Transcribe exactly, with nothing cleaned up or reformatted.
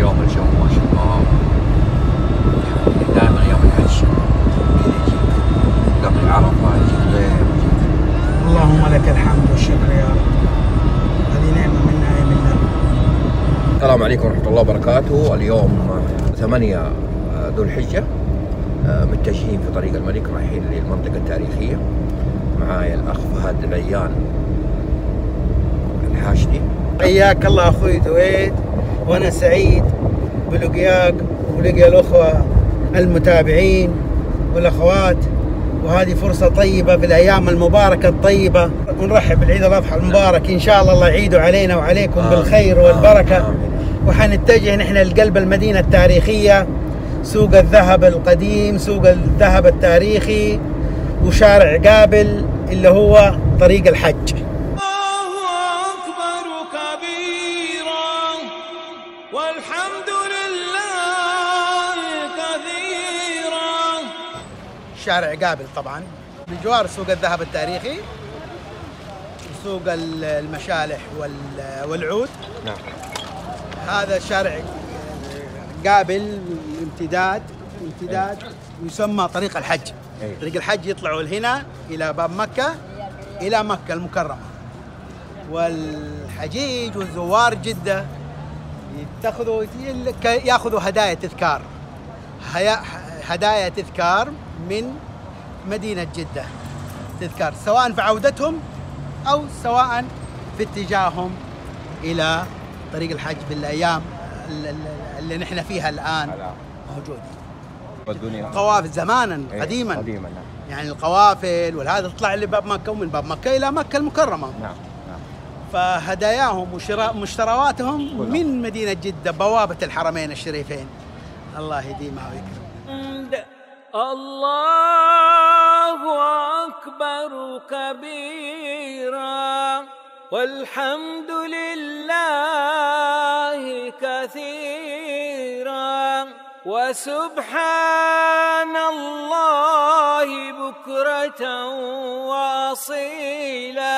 اليوم الجو ما شاء الله يعني دائما يوم الحج يجيك قبل عرفة يجيك غيم. اللهم لك الحمد والشكر يا رب، هذه نعمة من نعم الله. السلام عليكم ورحمة الله وبركاته. اليوم ثمانية ذو الحجة، متجهين في طريق الملك رايحين للمنطقة التاريخية. معايا الأخ فهد العيان الحاشدي. حياك الله أخوي دويد، وأنا سعيد بلقياك ولقيا الأخوة المتابعين والأخوات، وهذه فرصة طيبة في الأيام المباركة الطيبة، ونرحب بالعيد الأضحى المبارك إن شاء الله. الله يعيده علينا وعليكم آمين بالخير والبركة. آمين. وحنتجه نحن لقلب المدينة التاريخية، سوق الذهب القديم، سوق الذهب التاريخي، وشارع قابل اللي هو طريق الحج. الله أكبر كبيرا والحمد لله كثيرا. شارع قابل طبعا بجوار سوق الذهب التاريخي وسوق المشالح والعود. نعم. هذا شارع قابل امتداد امتداد يسمى طريق الحج. أيه. طريق الحج يطلعوا هنا إلى باب مكة، إلى مكة المكرمة، والحجيج والزوار جدة يتخذوا ياخذوا هدايا تذكار، هدايا تذكار من مدينة جدة، تذكار سواء في عودتهم أو سواء في اتجاههم إلى طريق الحج بالأيام اللي نحن فيها الآن موجودين. قوافل زمانا ايه قديما قديما نعم. يعني القوافل والهذا تطلع لباب مكة، ومن باب مكة إلى مكة المكرمة. نعم نعم. فهداياهم ومشترواتهم من مدينة جدة، بوابة الحرمين الشريفين. الله يديمها ويكرم. الله أكبر كبيرا والحمد لله كثيرا وسبحان الله بكرة وأصيلا.